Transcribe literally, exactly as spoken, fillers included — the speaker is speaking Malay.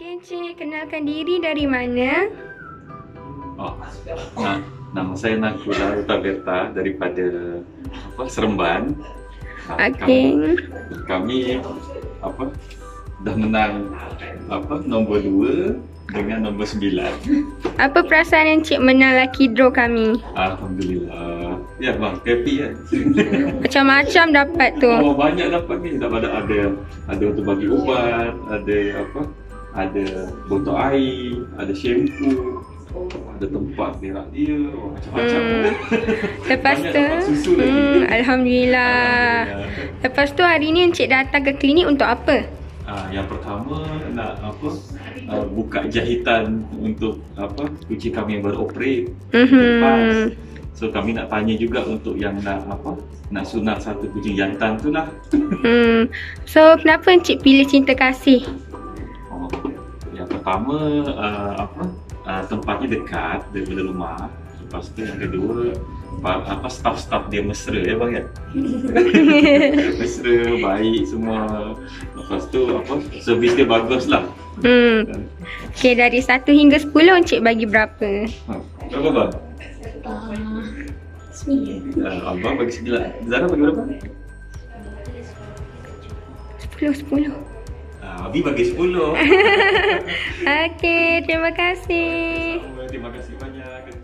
Okey, Encik, kenalkan diri dari mana? Oh, nah, nama saya Nakula Utaberta daripada apa Seremban. Nah, Okey. Kami, kami apa dah menang apa nombor dua dengan nombor sembilan. Apa perasaan Encik menang lucky draw kami? Alhamdulillah. Ya bang, happy kan? Macam-macam dapat tu. Oh, banyak dapat ni. Dapat ada ada ada untuk bagi ubat, ada apa? Ada botol air, ada shampoo, ada tempat berak dia, oh, macam-macam. Hmm. Lepas Banyak tu, dapat susu lagi. hmm, Alhamdulillah. Alhamdulillah. Lepas tu hari ni Encik datang ke klinik untuk apa? Ah, yang pertama nak apa? Uh, buka jahitan untuk apa? Kucing kami yang baru operate. Mhm. So kami nak tanya juga untuk yang nak apa? Nak sunat satu kucing jantan tu lah. Hmm. So kenapa Encik pilih Cinta Kasih? Oh, yang pertama uh, apa? Uh, tempatnya dekat daripada rumah. Lepas tu yang kedua pa- apa staff-staff dia mesra ya bang ya. Mesra, baik semua. Lepas tu apa? Servis dia bagus lah. Hmm. Okey, dari satu hingga sepuluh Encik bagi berapa? Ha, berapa bang? Uh, abang bagi sembilan. Zara bagi berapa? Sepuluh, sepuluh. Uh, Abi bagi sepuluh. Okey, terima kasih. Terima kasih banyak.